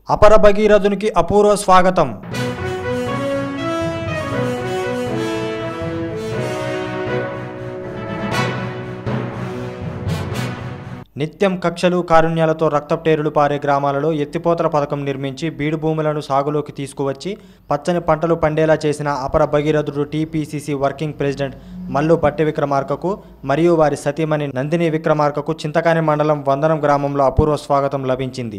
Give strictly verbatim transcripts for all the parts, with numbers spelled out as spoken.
అపర భగీరథునికి అపూర్వ స్వాగతం. నిత్యం కక్షలు కారుణ్యాలతో రక్తప్టేరులు పారే గ్రామాలలో ఎత్తిపోతల పథకం నిర్మించి బీడు భూములను సాగులోకి తీసుకువచ్చి పచ్చని పంటలు పండేలా చేసిన అపర భగీరథుడు టీపీసీసీ వర్కింగ్ ప్రెసిడెంట్ మల్లు బట్టి విక్రమార్కకు మరియు వారి సతీమణి నందిని విక్రమార్కకు చింతకాని మండలం వందనం గ్రామంలో అపూర్వ స్వాగతం లభించింది.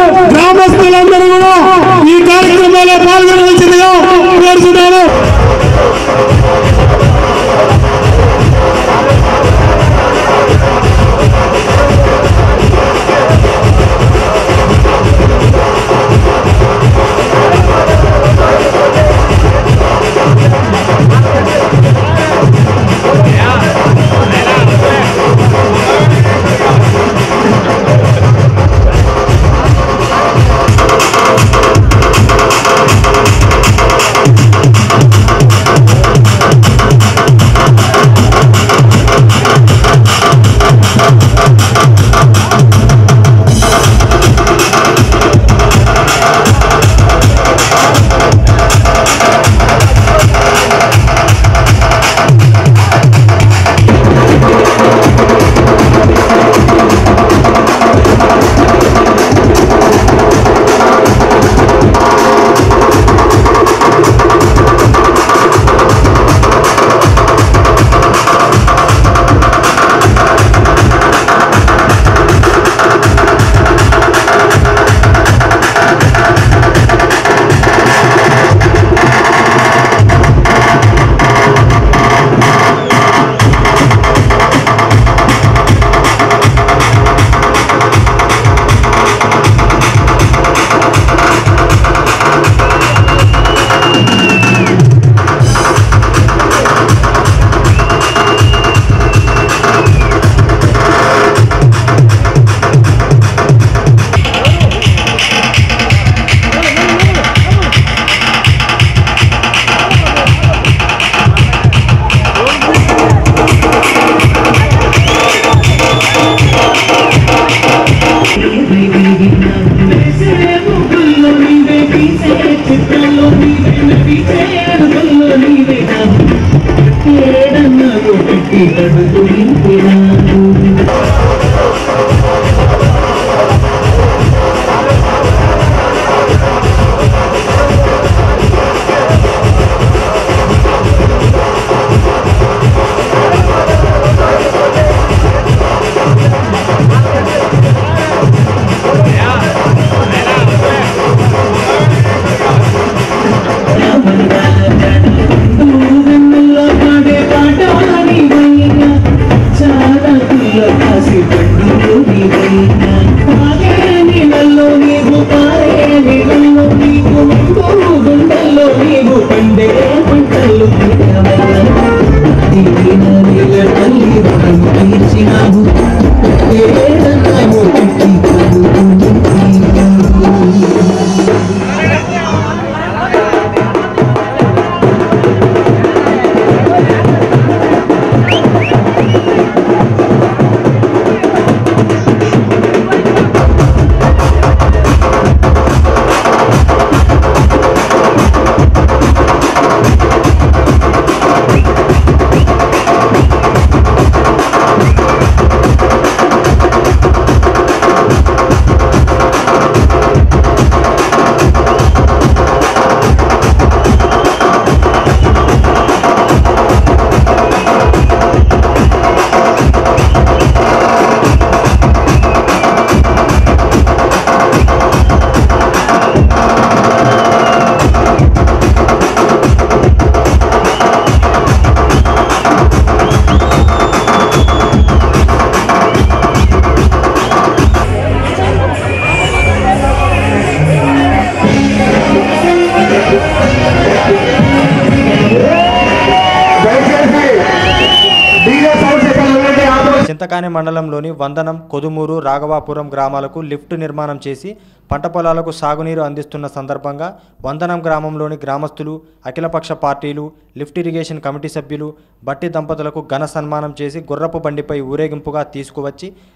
చింతకాని మండలంలోని వందనం, కొదుమూరు, రాఘవాపురం గ్రామాలకు లిఫ్ట్ నిర్మాణం చేసి పంట పొలాలకు సాగునీరు అందిస్తున్న సందర్భంగా వందనం గ్రామంలోని గ్రామస్తులు, అఖిలపక్ష పార్టీలు, లిఫ్ట్ ఇరిగేషన్ కమిటీ సభ్యులు బట్టి దంపతులకు ఘన సన్మానం చేసి గుర్రపు బండిపై ఊరేగింపుగా తీసుకువచ్చి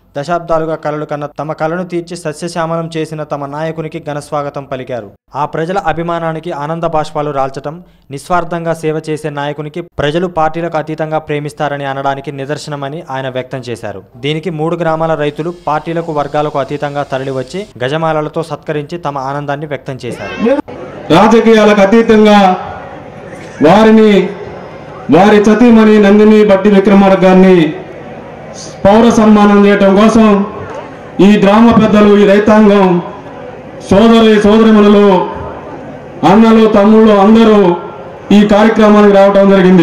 దశాబ్దాలుగా కలలు కన్న తమ కలను తీర్చి సస్యశ్యామలం చేసిన తమ నాయకునికి ఘనస్వాగతం పలికారు. ఆ ప్రజల అభిమానానికి ఆనంద బాష్పాలు రాల్చటం, నిస్వార్థంగా సేవ చేసే నాయకునికి ప్రజలు పార్టీలకు అతీతంగా ప్రేమిస్తారని అనడానికి నిదర్శనమని ఆయన వ్యక్తం చేశారు. దీనికి మూడు గ్రామాల రైతులు పార్టీలకు వర్గాలకు అతీతంగా తరలివచ్చి గజమాలలతో సత్కరించి తమ ఆనందాన్ని వ్యక్తం చేశారు. రాజకీయాలకు అతీతంగా వారిని వారి సతీమణి నందిని బట్టి విక్రమార్క గారిని పౌర సన్మానం చేయటం కోసం ఈ గ్రామ పెద్దలు, ఈ రైతాంగం, సోదరి సోదరిమణులు, అన్నలు, తమ్ముళ్ళు అందరూ ఈ కార్యక్రమానికి రావటం జరిగింది.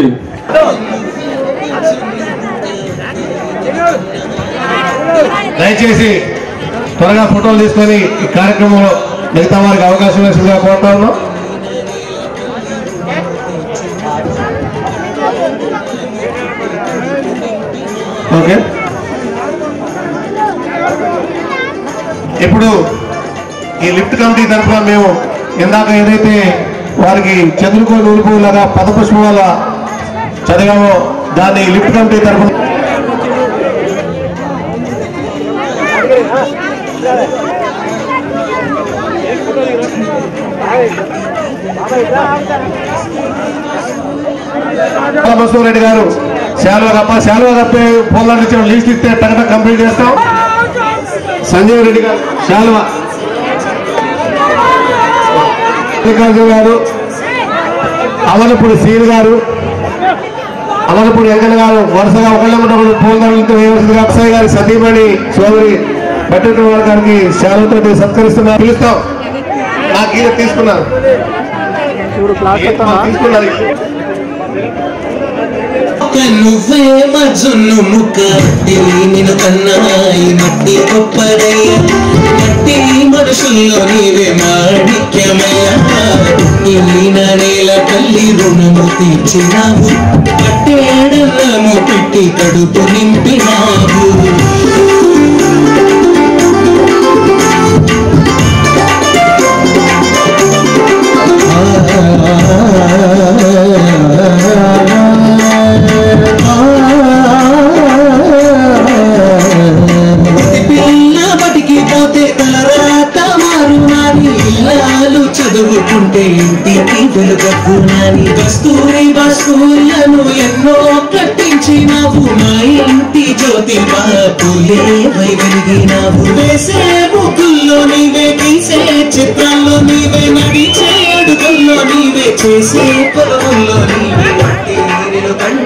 దయచేసి త్వరగా ఫోటోలు తీసుకొని ఈ కార్యక్రమంలో మిగతా వారికి అవకాశం వేసిందిగా కోరుతా ఉన్నాం. ఓకే, ఇప్పుడు ఈ లిఫ్ట్ కమిటీ తరఫున మేము ఇందాక ఏదైతే వారికి చంద్రకో నూలుపులాగా పదపుష్పాల చదివామో దాన్ని లిఫ్ట్ కమిటీ తరఫున బసవరెడ్డి గారు శాలువా కప్ప శాలువా కప్పే పోలాంటి ఇచ్చిన లీస్ట్ ఇస్తే టగట కంప్లీట్ చేస్తాం. సంజీవ్ రెడ్డి గారు శాలువా గారు, అమలపూడి సీల్ గారు, అమలపూడి వెంకన్న గారు వరుసగా ఒకళ్ళ పోలాంటి వేయవలసిందిగా అక్షయ్ గారి సతీమణి సోదరి బట్టి గారికి శాలువతో సత్కరిస్తున్నారు. పిలుస్తాం. నాకు ఈయన తీసుకున్నారు తీసుకున్నారు నువ్వే మజున్ను ముక్క నేను కన్నాయి మట్టి గొప్పదయ్య మట్టి మనుషుల్లో నీవే మాణిక్యమయ్య ఇల్లిన నేల తల్లి రుణము తీర్చినావు పట్టేడము పెట్టి కడుపు నింపినావు చదువుకుంటే ఇంటికి వెలుగక్కునాని కస్తూరి బస్కూలను ఎన్నో కట్టించినావు మా ఇంటి జ్యోతి బాపులే వై వెలిగినావు వేసే ముగ్గుల్లో నీవే గీసే చిత్రాల్లో నీవే నడిచే అడుగుల్లో నీవే చేసే పొలంలో నీవే